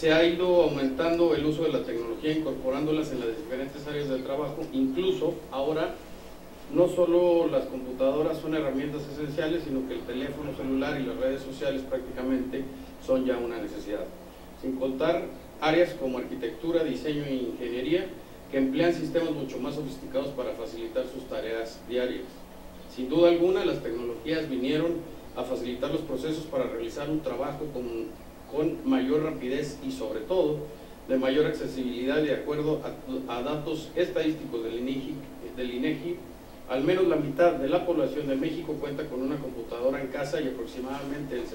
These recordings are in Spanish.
se ha ido aumentando el uso de la tecnología, incorporándolas en las diferentes áreas del trabajo. Incluso ahora no solo las computadoras son herramientas esenciales, sino que el teléfono celular y las redes sociales prácticamente son ya una necesidad. Sin contar áreas como arquitectura, diseño e ingeniería, que emplean sistemas mucho más sofisticados para facilitar sus tareas diarias. Sin duda alguna, las tecnologías vinieron a facilitar los procesos para realizar un trabajo con mayor rapidez y sobre todo de mayor accesibilidad. De acuerdo a datos estadísticos del INEGI, al menos la mitad de la población de México cuenta con una computadora en casa y aproximadamente el 70%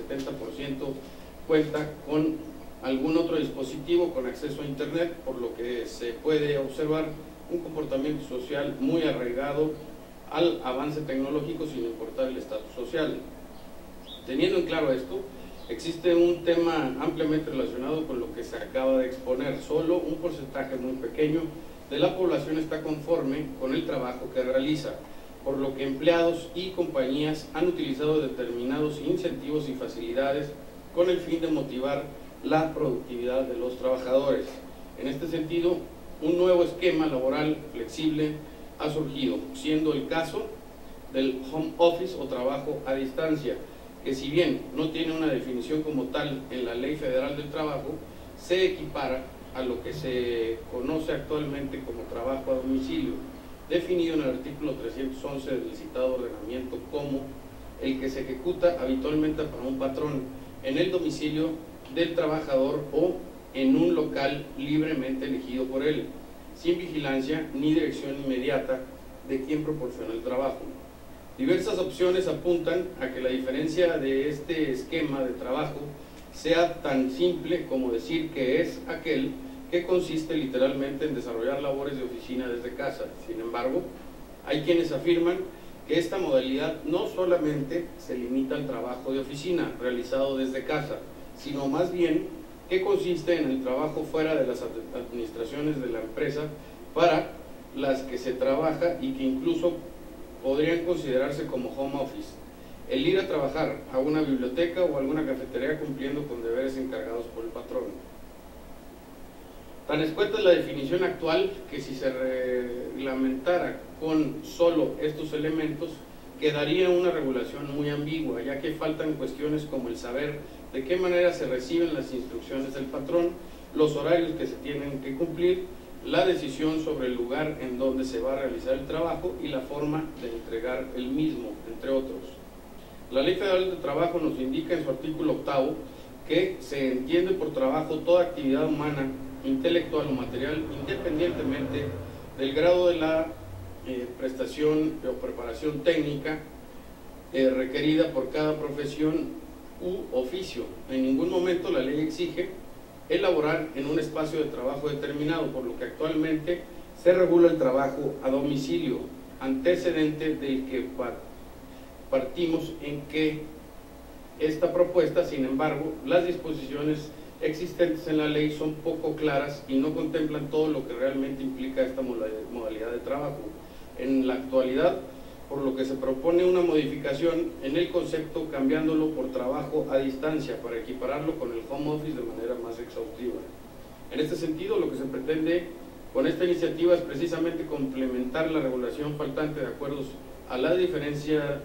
cuenta con algún otro dispositivo con acceso a internet, por lo que se puede observar un comportamiento social muy arraigado al avance tecnológico sin importar el estatus social. Teniendo en claro esto, existe un tema ampliamente relacionado con lo que se acaba de exponer. Solo un porcentaje muy pequeño de la población está conforme con el trabajo que realiza, por lo que empleados y compañías han utilizado determinados incentivos y facilidades con el fin de motivar la productividad de los trabajadores. En este sentido, un nuevo esquema laboral flexible ha surgido, siendo el caso del home office o trabajo a distancia, que si bien no tiene una definición como tal en la Ley Federal del Trabajo, se equipara a lo que se conoce actualmente como trabajo a domicilio, definido en el artículo 311 del citado ordenamiento como el que se ejecuta habitualmente para un patrón en el domicilio del trabajador o en un local libremente elegido por él, sin vigilancia ni dirección inmediata de quien proporciona el trabajo. Diversas opciones apuntan a que la diferencia de este esquema de trabajo sea tan simple como decir que es aquel que consiste literalmente en desarrollar labores de oficina desde casa. Sin embargo, hay quienes afirman que esta modalidad no solamente se limita al trabajo de oficina realizado desde casa, sino más bien que consiste en el trabajo fuera de las administraciones de la empresa para las que se trabaja y que incluso podrían considerarse como home office. El ir a trabajar a una biblioteca o alguna cafetería cumpliendo con deberes encargados por el patrón. Tan escueta es la definición actual que si se reglamentara con solo estos elementos, quedaría una regulación muy ambigua, ya que faltan cuestiones como el saber de qué manera se reciben las instrucciones del patrón, los horarios que se tienen que cumplir, la decisión sobre el lugar en donde se va a realizar el trabajo y la forma de entregar el mismo, entre otros. La Ley Federal del Trabajo nos indica en su artículo 8º que se entiende por trabajo toda actividad humana, intelectual o material, independientemente del grado de la prestación o preparación técnica requerida por cada profesión u oficio. En ningún momento la ley exige elaborar en un espacio de trabajo determinado, por lo que actualmente se regula el trabajo a domicilio, antecedente del que partimos en que esta propuesta. Sin embargo, las disposiciones existentes en la ley son poco claras y no contemplan todo lo que realmente implica esta modalidad de trabajo. En la actualidad, por lo que se propone una modificación en el concepto, cambiándolo por trabajo a distancia para equipararlo con el home office de manera más exhaustiva. En este sentido, lo que se pretende con esta iniciativa es precisamente complementar la regulación faltante de acuerdo a las diferencias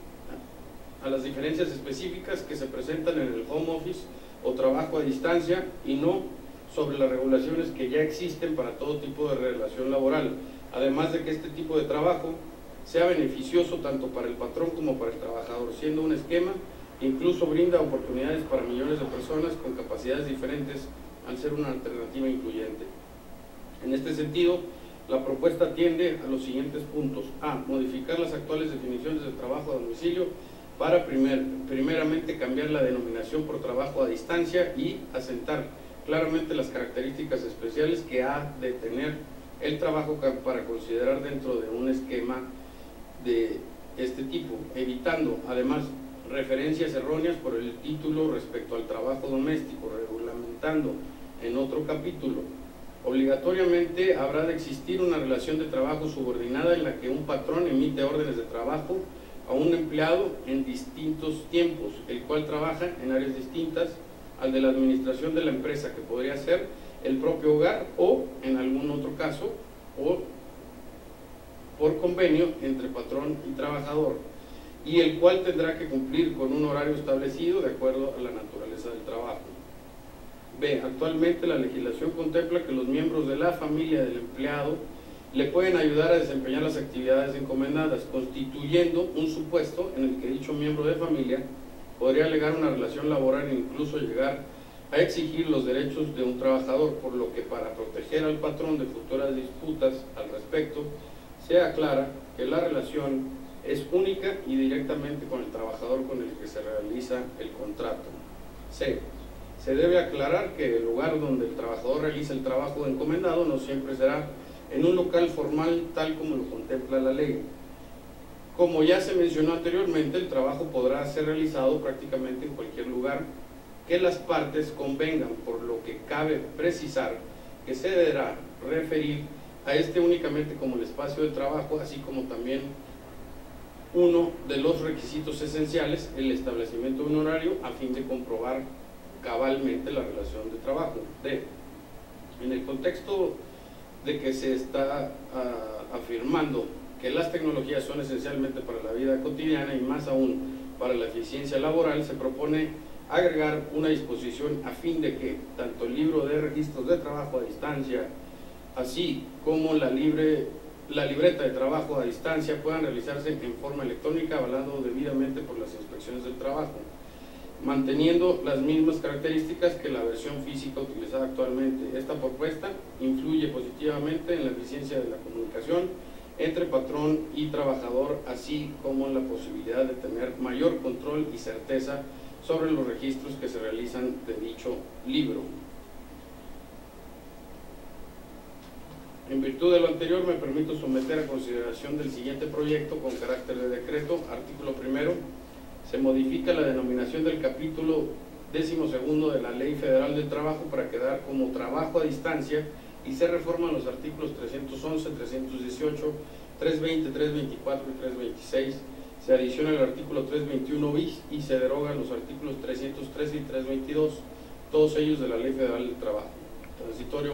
específicas que se presentan en el home office o trabajo a distancia, y no sobre las regulaciones que ya existen para todo tipo de relación laboral, además de que este tipo de trabajo sea beneficioso tanto para el patrón como para el trabajador, siendo un esquema que incluso brinda oportunidades para millones de personas con capacidades diferentes al ser una alternativa incluyente. En este sentido, la propuesta tiende a los siguientes puntos: a. Modificar las actuales definiciones de trabajo a domicilio para primeramente cambiar la denominación por trabajo a distancia y asentar claramente las características especiales que ha de tener el trabajo para considerar dentro de un esquema de este tipo, evitando además referencias erróneas por el título respecto al trabajo doméstico, reglamentando en otro capítulo. Obligatoriamente habrá de existir una relación de trabajo subordinada en la que un patrón emite órdenes de trabajo a un empleado en distintos tiempos, el cual trabaja en áreas distintas al de la administración de la empresa, que podría ser el propio hogar o, en algún otro caso, o por convenio entre patrón y trabajador, y el cual tendrá que cumplir con un horario establecido de acuerdo a la naturaleza del trabajo. B. Actualmente la legislación contempla que los miembros de la familia del empleado le pueden ayudar a desempeñar las actividades encomendadas, constituyendo un supuesto en el que dicho miembro de familia podría alegar una relación laboral e incluso llegar a exigir los derechos de un trabajador, por lo que para proteger al patrón de futuras disputas al respecto, se aclara que la relación es única y directamente con el trabajador con el que se realiza el contrato. C. Se debe aclarar que el lugar donde el trabajador realiza el trabajo encomendado no siempre será en un local formal tal como lo contempla la ley. Como ya se mencionó anteriormente, el trabajo podrá ser realizado prácticamente en cualquier lugar que las partes convengan, por lo que cabe precisar que se deberá referir a este únicamente como el espacio de trabajo, así como también uno de los requisitos esenciales, el establecimiento de un horario a fin de comprobar cabalmente la relación de trabajo. D. En el contexto de que se está afirmando que las tecnologías son esencialmente para la vida cotidiana y más aún para la eficiencia laboral, se propone agregar una disposición a fin de que tanto el libro de registros de trabajo a distancia, así como la libreta de trabajo a distancia puedan realizarse en forma electrónica, avalado debidamente por las inspecciones del trabajo, manteniendo las mismas características que la versión física utilizada actualmente. Esta propuesta influye positivamente en la eficiencia de la comunicación entre patrón y trabajador, así como en la posibilidad de tener mayor control y certeza sobre los registros que se realizan de dicho libro. En virtud de lo anterior, me permito someter a consideración del siguiente proyecto con carácter de decreto. Artículo primero. Se modifica la denominación del capítulo 12º de la Ley Federal del Trabajo para quedar como trabajo a distancia y se reforman los artículos 311, 318, 320, 324 y 326. Se adiciona el artículo 321 bis y se derogan los artículos 313 y 322, todos ellos de la Ley Federal del Trabajo. Transitorio